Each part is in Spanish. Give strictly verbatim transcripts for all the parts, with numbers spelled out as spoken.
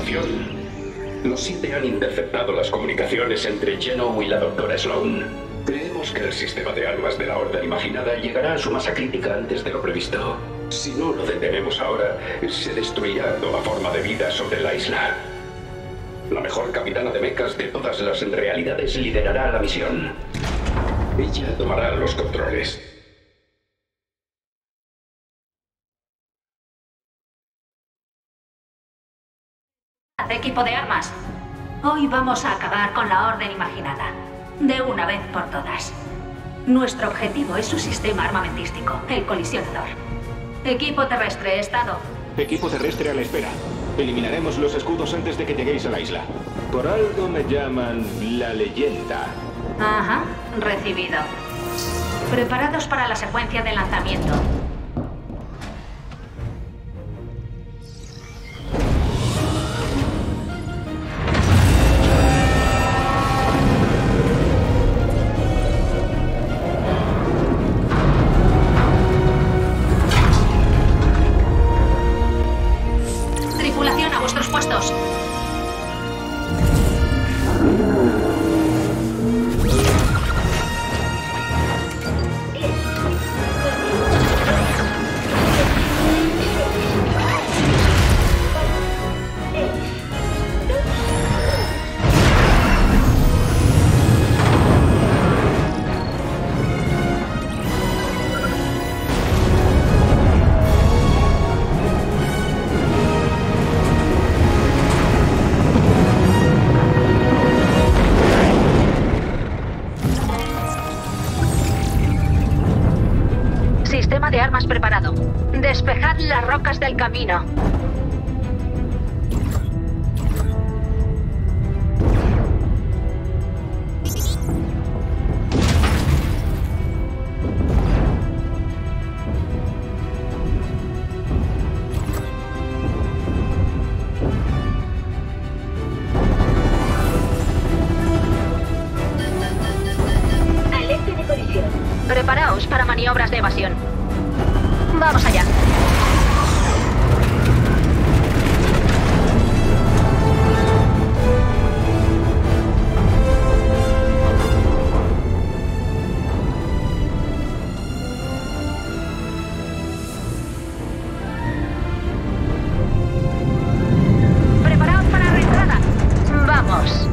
información. Los siete han interceptado las comunicaciones entre Genoa y la doctora Sloan. Creemos que el sistema de armas de la Orden Imaginada llegará a su masa crítica antes de lo previsto. Si no lo detenemos ahora, se destruirá toda forma de vida sobre la isla. La mejor capitana de mechas de todas las realidades liderará la misión. Ella tomará los controles. Equipo de armas, hoy vamos a acabar con la Orden Imaginada, de una vez por todas. Nuestro objetivo es su sistema armamentístico, el colisionador. Equipo terrestre, estado. Equipo terrestre a la espera. Eliminaremos los escudos antes de que lleguéis a la isla. Por algo me llaman la leyenda. Ajá, recibido. Preparados para la secuencia de lanzamiento. Sistema de armas preparado. Despejad las rocas del camino. Alerta de colisión. Preparaos para maniobras de evasión. Vamos allá. Preparaos para la reentrada. Vamos.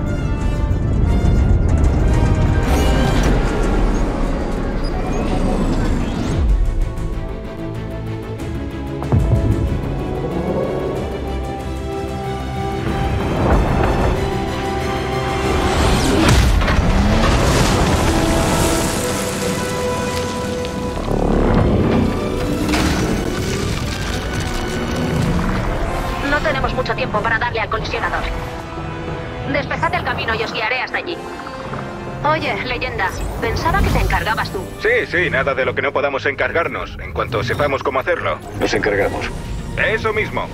No tenemos mucho tiempo para darle al colisionador. Despejad el camino y os guiaré hasta allí. Oye, leyenda, pensaba que te encargabas tú. Sí, sí, nada de lo que no podamos encargarnos. En cuanto sepamos cómo hacerlo. Nos encargamos. Eso mismo.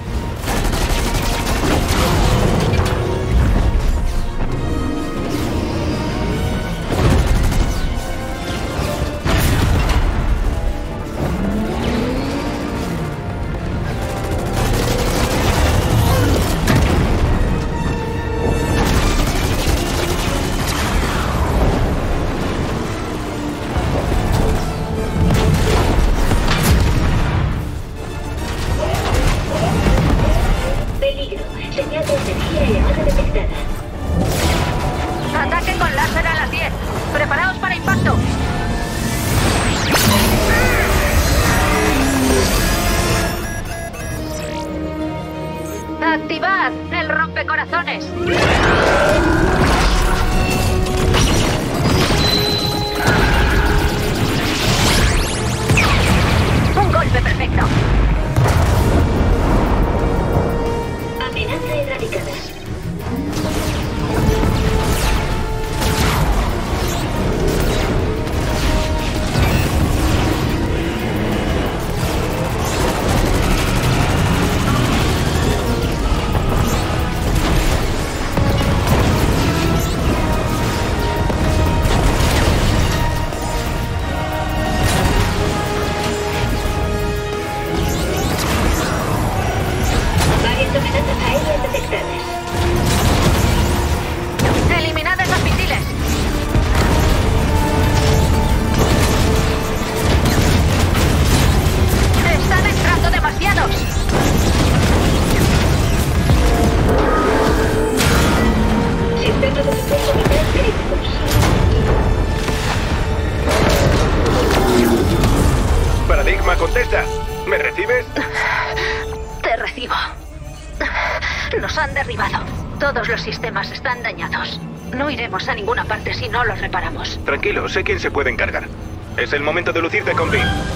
Peligro. Señal de energía elevada detectada. Ataque con láser a las diez. Preparaos para impacto. Activad el rompecorazones. Un golpe perfecto. Amenaza erradicada. Varias amenazas aéreas detectadas. derribado. Todos los sistemas están dañados. No iremos a ninguna parte si no los reparamos. Tranquilo, sé quién se puede encargar. Es el momento de lucirte, compi.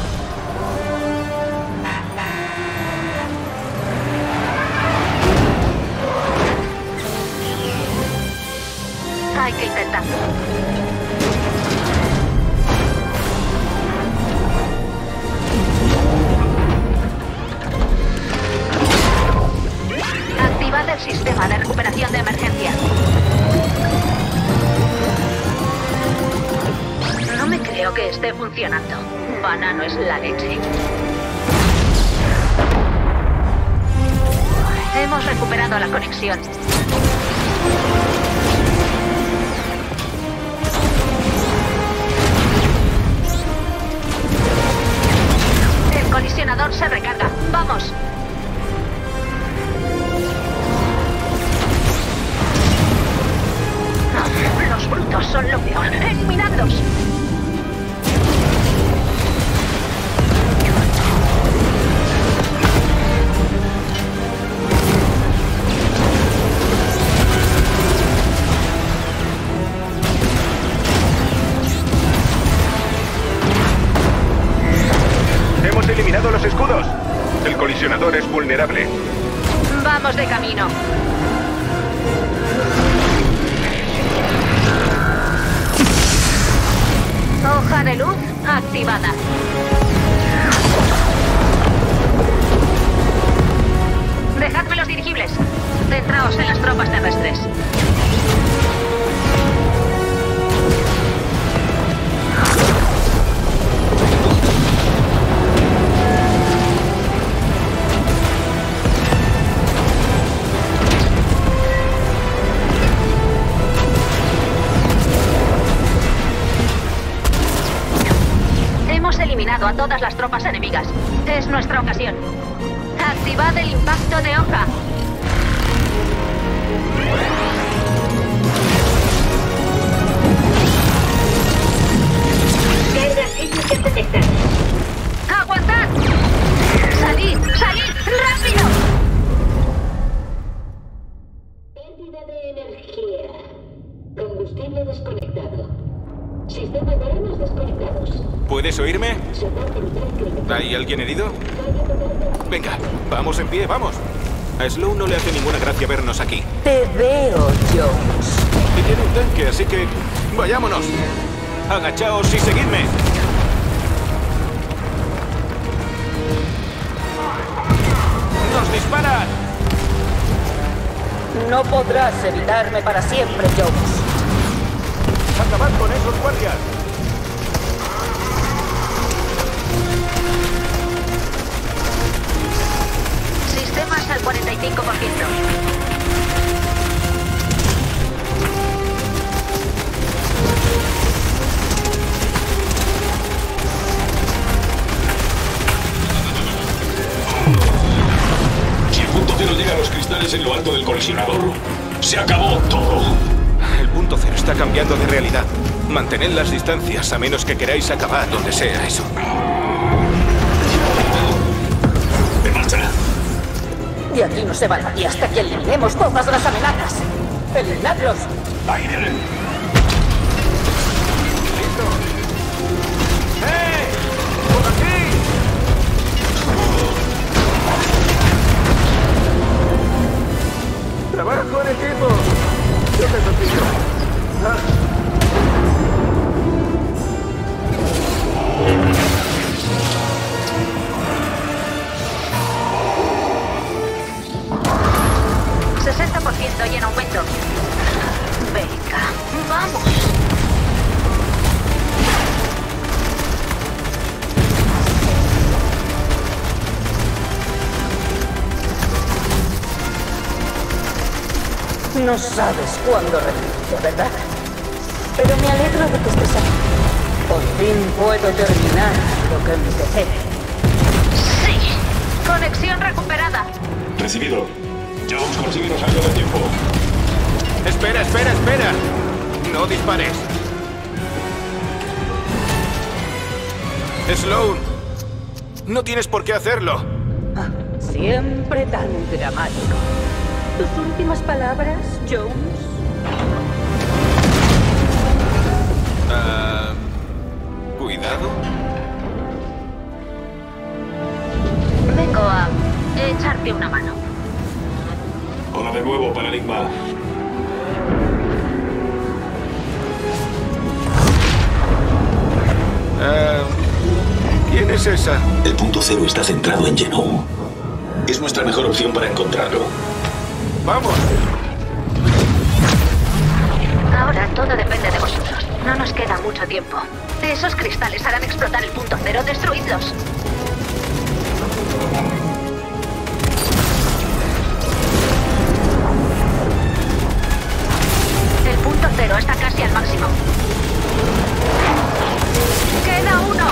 Hay que intentarlo. Activad el sistema de recuperación de emergencia. No me creo que esté funcionando. Banano es la leche. Hemos recuperado la conexión. El colisionador se recarga. ¡Vamos! Los brutos son lo peor. ¡Eliminadlos! Hemos eliminado los escudos. El colisionador es vulnerable. Vamos de camino. Hoja de luz activada. Dejadme los dirigibles. Centraos en las tropas terrestres. Hemos eliminado a todas las tropas enemigas. Es nuestra ocasión. Activad el impacto de hoja. Cargas sísmicas detectadas. ¡Aguantad! ¡Salid! ¡Salid! ¡Rápido! Pérdida de energía. Combustible desconectado. Sistemas de armas desconectados. ¿Puedes oírme? Soporte vital crítico. ¿Hay alguien herido? Carga total. Venga, vamos en pie, vamos. A Sloan no le hace ninguna gracia vernos aquí. Te veo, Jones. Y tiene un tanque, así que vayámonos. Agachaos y seguidme. ¡Nos disparan! No podrás evitarme para siempre, Jones. ¡Acabad con esos guardias! Sistemas al cuarenta y cinco por ciento. Si el punto cero llega a los cristales en lo alto del colisionador, se acabó todo. El punto cero está cambiando de realidad. Mantened las distancias a menos que queráis acabar donde sea eso. ¡De marcha! Y aquí no se va nadie hasta que eliminemos todas las amenazas. ¡Eliminadlos! ¡Aire! ¡Listo! ¡Eh! ¡Por aquí! ¡Trabajo en equipo! Yo te consigo. Ah. sesenta por ciento y en aumento. Venga, vamos. No sabes cuándo rendirte, ¿verdad? Pero me alegro de que estés aquí. Por fin puedo terminar lo que empecé. Sí. Conexión recuperada. Recibido. Jones, conseguimos algo de tiempo. Espera, espera, espera. No dispares. Sloan, no tienes por qué hacerlo. Ah, siempre tan dramático. ¿Tus últimas palabras, Jones? Ah, cuidado. Vengo a echarte una mano. Hola de nuevo, Paradigma. Ah, ¿quién es esa? El punto cero está centrado en Genome. Es nuestra mejor opción para encontrarlo. ¡Vamos! Ahora todo depende de vosotros. No nos queda mucho tiempo. Esos cristales harán explotar el punto cero. Destruidlos. El punto cero está casi al máximo. ¡Queda uno!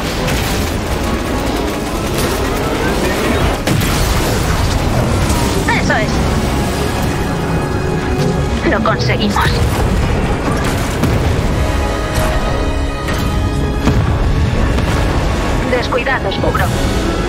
¡Eso es! Lo conseguimos. Descuidad, os cubro.